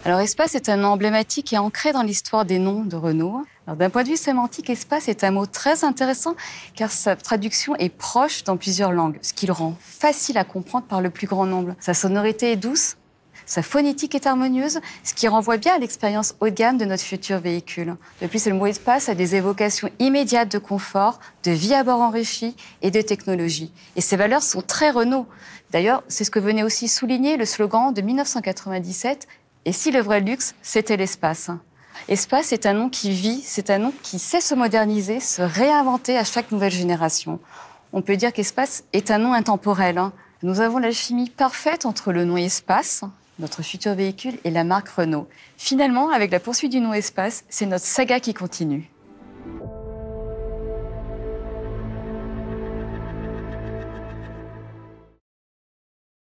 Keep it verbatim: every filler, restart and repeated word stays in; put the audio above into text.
Alors, Espace est un nom emblématique et ancré dans l'histoire des noms de Renault. Alors, d'un point de vue sémantique, Espace est un mot très intéressant car sa traduction est proche dans plusieurs langues, ce qui le rend facile à comprendre par le plus grand nombre. Sa sonorité est douce, sa phonétique est harmonieuse, ce qui renvoie bien à l'expérience haut de gamme de notre futur véhicule. De plus, le mot Espace a des évocations immédiates de confort, de vie à bord enrichie et de technologie. Et ces valeurs sont très Renault. D'ailleurs, c'est ce que venait aussi souligner le slogan de mille neuf cent quatre-vingt-dix-sept. Et si le vrai luxe, c'était l'espace. Espace est un nom qui vit, c'est un nom qui sait se moderniser, se réinventer à chaque nouvelle génération. On peut dire qu'Espace est un nom intemporel. Hein. Nous avons l'alchimie parfaite entre le nom Espace, notre futur véhicule, et la marque Renault. Finalement, avec la poursuite du nom Espace, c'est notre saga qui continue.